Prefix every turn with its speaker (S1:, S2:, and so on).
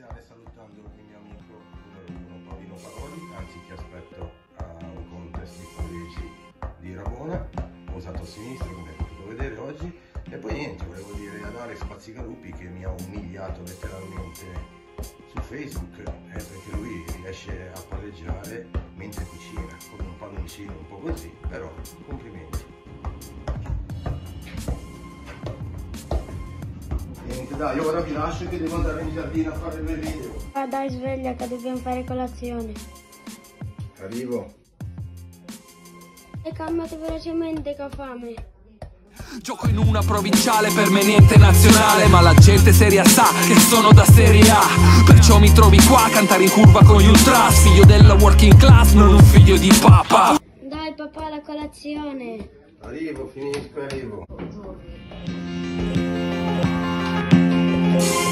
S1: iniziare salutando il mio amico numero 1 Paolino Paroli, anzi ti aspetto a un contest di Parigi di Rabona, ho usato a sinistra come hai potuto vedere oggi, e poi niente, volevo dire ad Alex Pazzicalupi che mi ha umiliato letteralmente su Facebook, perché lui riesce a palleggiare mentre cucina, con un palloncino un po' così, però complimenti. Niente, dai, ora vi lascio che devo andare in giardino a fare il video.
S2: Ah dai, sveglia che dobbiamo fare colazione.
S1: Arrivo.
S2: E calmati velocemente che ho fame.
S3: Gioco in una provinciale, per me niente nazionale, ma la gente seria sa che sono da Serie A. Perciò mi trovi qua a cantare in curva con gli ultras, figlio della working class, non un figlio di papa.
S2: Dai papà, la colazione.
S1: Arrivo, finisco, arrivo.